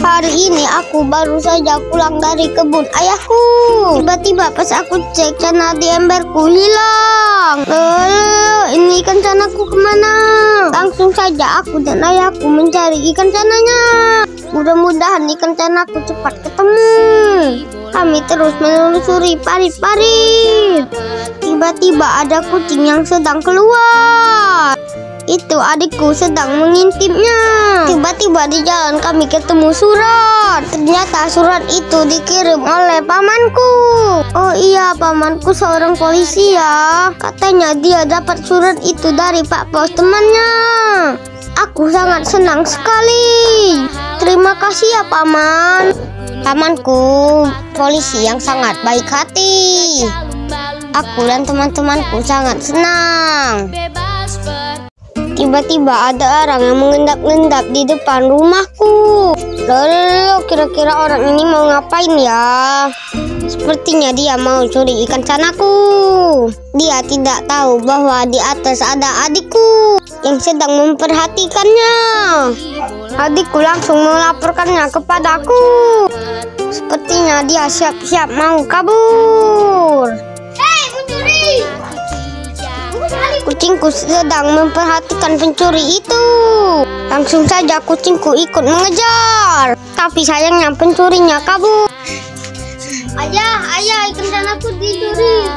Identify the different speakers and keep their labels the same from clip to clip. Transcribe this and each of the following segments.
Speaker 1: Hari ini aku baru saja pulang dari kebun ayahku. Tiba-tiba pas aku cek celana di emberku hilang. Ini ikan canaku kemana? Langsung saja aku dan ayahku mencari ikan cananya. Mudah-mudahan ikan canaku cepat ketemu. Kami terus menelusuri parit-parit. Tiba-tiba ada kucing yang sedang keluar. Itu adikku sedang mengintipnya. Tiba-tiba di jalan kami ketemu surat. Ternyata surat itu dikirim oleh pamanku. Oh iya, pamanku seorang polisi ya. Katanya dia dapat surat itu dari Pak Pos temannya. Aku sangat senang sekali. Terima kasih ya paman. Pamanku polisi yang sangat baik hati. Aku dan teman-temanku sangat senang. Tiba-tiba ada orang yang mengendap-endap di depan rumahku. Lalu kira-kira orang ini mau ngapain ya? Sepertinya dia mau curi ikan canaku. Dia tidak tahu bahwa di atas ada adikku yang sedang memperhatikannya. Adikku langsung melaporkannya kepadaku. Sepertinya dia siap-siap mau kabur. Hei, pencuri! Kucingku sedang memperhatikan pencuri itu. Langsung saja kucingku ikut mengejar. Tapi sayangnya pencurinya kabur. Ayah, ikan canaku dicuri.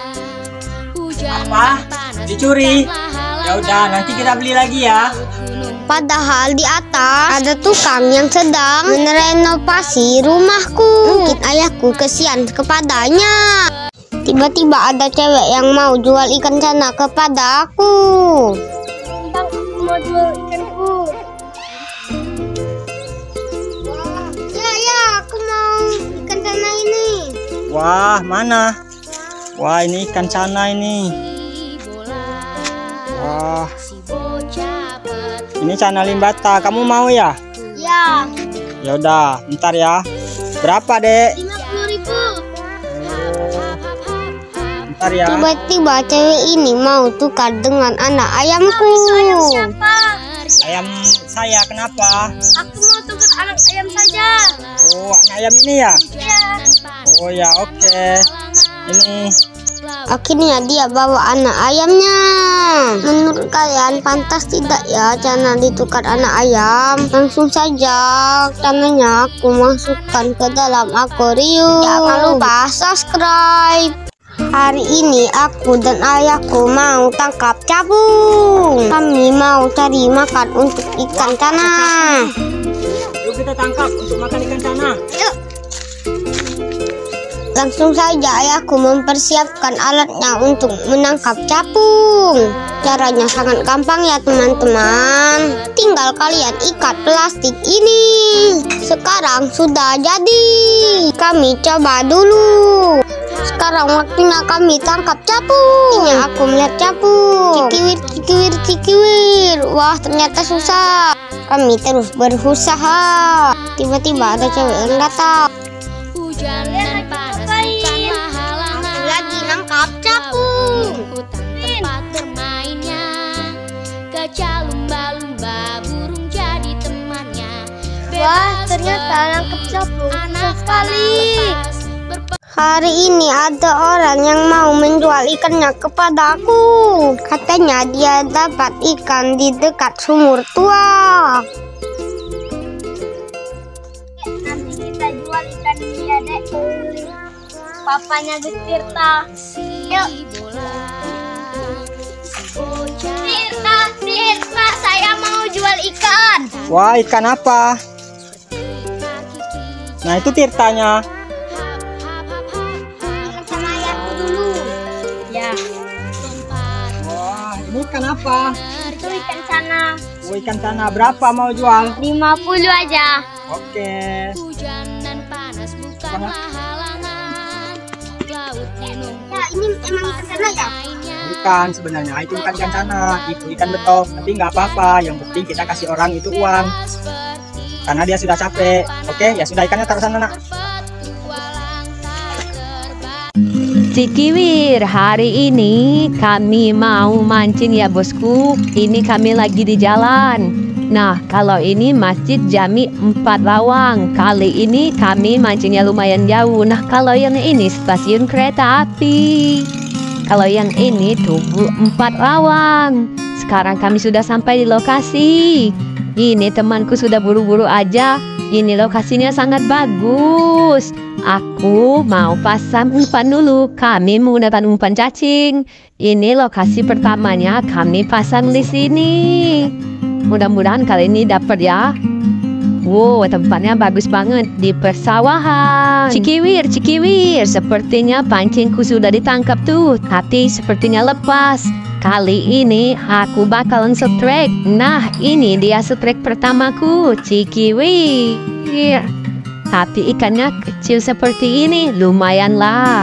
Speaker 2: Apa? Dicuri? Ya udah, nanti kita beli lagi ya.
Speaker 1: Padahal di atas ada tukang yang sedang merenovasi rumahku. Mungkin ayahku kesian kepadanya. Tiba-tiba ada cewek yang mau jual ikan cana kepada aku. Bang, aku mau jual ikanku. Ya, aku mau ikan cana ini.
Speaker 2: Wah, mana? Wah, ini ikan cana ini. Wah. Ini cana limbata. Kamu mau ya?
Speaker 1: Ya.
Speaker 2: Ya udah, bentar ya. Berapa, Dek?
Speaker 1: 50.000.
Speaker 2: Bentar ya.
Speaker 1: Tiba-tiba cewek ini mau tukar dengan anak ayamku. Ayam siapa?
Speaker 2: Ayam saya, kenapa?
Speaker 1: Aku mau tukar anak ayam saja.
Speaker 2: Oh, anak ayam ini ya?
Speaker 1: Iya.
Speaker 2: Oh ya, oke. Ini.
Speaker 1: Akhirnya dia bawa anak ayamnya. Menurut kalian pantas tidak ya cana ditukar anak ayam? Langsung saja cananya aku masukkan ke dalam akuarium. Jangan lupa subscribe. Hari ini aku dan ayahku mau tangkap capung. Kami mau cari makan untuk ikan cana.
Speaker 2: Yuk kita tangkap untuk makan ikan cana.
Speaker 1: Yuk. Langsung saja ayahku mempersiapkan alatnya untuk menangkap capung. Caranya sangat gampang ya teman-teman. Tinggal kalian ikat plastik ini. Sekarang sudah jadi. Kami coba dulu. Sekarang waktunya kami tangkap capung. Ini aku melihat capung. Cikiwir. Wah, ternyata susah. Kami terus berusaha. Tiba-tiba ada cewek yang datang.
Speaker 3: Hujan dan panas bukanlah halangan.
Speaker 1: Lagi nangkap capung.
Speaker 3: Tempat bermainnya. Kaca lumba-lumba, burung jadi temannya.
Speaker 1: Wah, ternyata nangkap capung susah sekali. Hari ini ada orang yang mau menjual ikannya kepada aku. Katanya dia dapat ikan di dekat sumur tua. Nanti kita jual ikan ini ya, Dek. Papanya Gus Tirta. Yuk. Tirta, saya mau jual ikan.
Speaker 2: Wah, ikan apa? Nah, itu Tirtanya. Ini ikan apa?
Speaker 1: Itu ikan cana.
Speaker 2: Oh, ikan cana. Berapa mau jual?
Speaker 1: 50 aja.
Speaker 2: Oke.
Speaker 3: Hujan dan panas bukanlah halangan. Laut gunung.
Speaker 1: Ya, ini emang ikan cana ya?
Speaker 2: Bukan sebenarnya. Itu bukan ikan cana. Itu ikan betok. Tapi nggak apa-apa. Yang penting kita kasih orang itu uang. Karena dia sudah capek. Oke, ya sudah, ikannya taruh sana, Nak.
Speaker 4: Cikiwir, hari ini kami mau mancing ya bosku. Ini kami lagi di jalan. Nah, kalau ini Masjid Jami 4 Lawang. Kali ini kami mancingnya lumayan jauh. Nah, kalau yang ini stasiun kereta api. Kalau yang ini Tugu 4 Lawang. Sekarang kami sudah sampai di lokasi. Ini temanku sudah buru-buru aja. Ini lokasinya sangat bagus. Aku mau pasang umpan dulu. Kami menggunakan umpan cacing. Ini lokasi pertamanya kami pasang di sini. Mudah-mudahan kali ini dapat ya. Wow, tempatnya bagus banget di persawahan. Cikiwir, cikiwir. Sepertinya pancingku sudah ditangkap tuh. Tapi sepertinya lepas. Kali ini aku bakalan strike. Nah, ini dia strike pertamaku, cikiwir. Tapi ikannya kecil seperti ini, lumayan lah.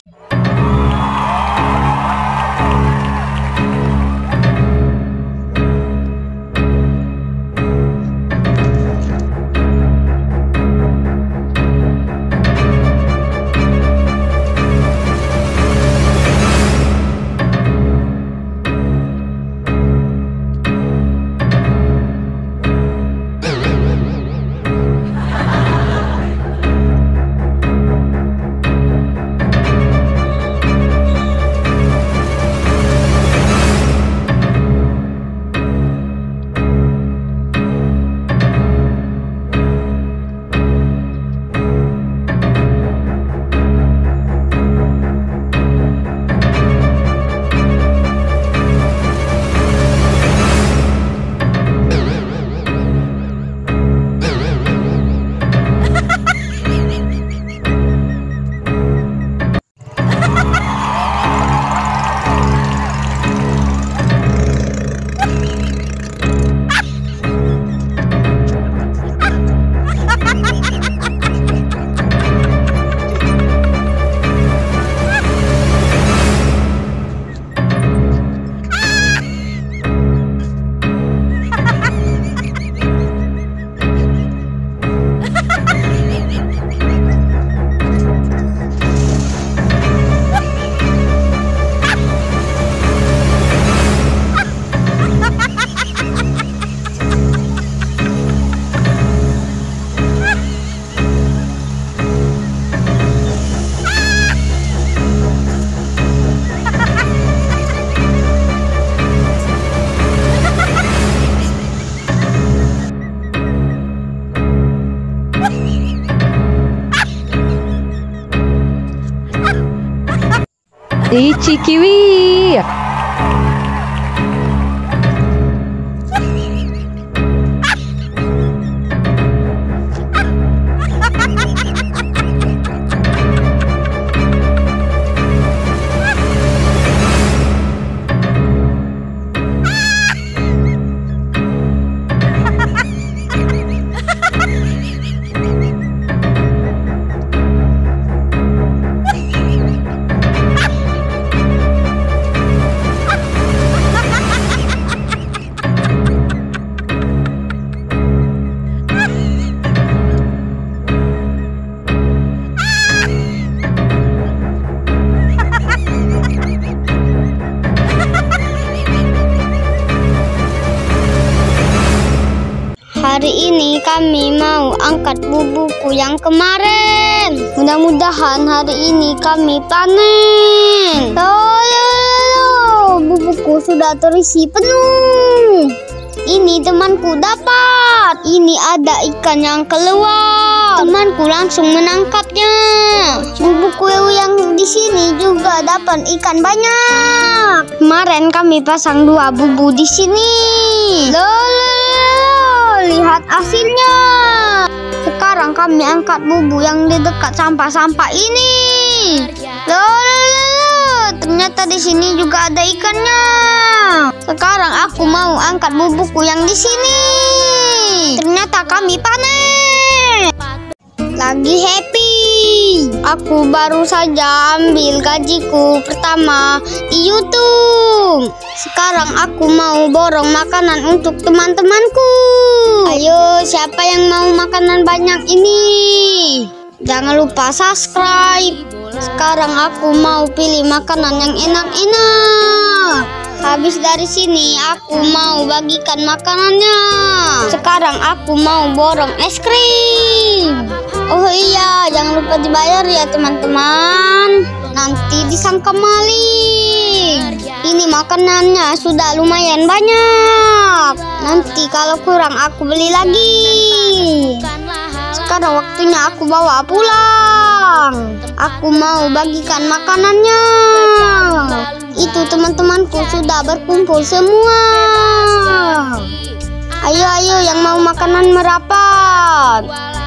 Speaker 4: Di cikiwir.
Speaker 1: Hari ini kami mau angkat bubuku yang kemarin. Mudah-mudahan hari ini kami panen. Bubuku sudah terisi penuh. Ini temanku dapat. Ini ada ikan yang keluar. Temanku langsung menangkapnya. Bubuku yang di sini juga dapat ikan banyak. Kemarin kami pasang 2 bubu di sini. Lihat hasilnya. Sekarang kami angkat bubu yang di dekat sampah-sampah ini. Ternyata di sini juga ada ikannya. Sekarang aku mau angkat bubuku yang di sini. Ternyata kami panen. Lagi happy. Aku baru saja ambil gajiku pertama di YouTube. Sekarang aku mau borong makanan untuk teman-temanku. Ayo, siapa yang mau makanan banyak ini? Jangan lupa subscribe. Sekarang aku mau pilih makanan yang enak-enak. Habis dari sini aku mau bagikan makanannya. Sekarang aku mau borong es krim. Oh iya, jangan lupa dibayar ya teman-teman. Nanti disangka maling. Ini makanannya sudah lumayan banyak. Nanti kalau kurang aku beli lagi. Sekarang waktunya aku bawa pulang. Aku mau bagikan makanannya. Itu teman-temanku sudah berkumpul semua. Ayo yang mau makanan merapat.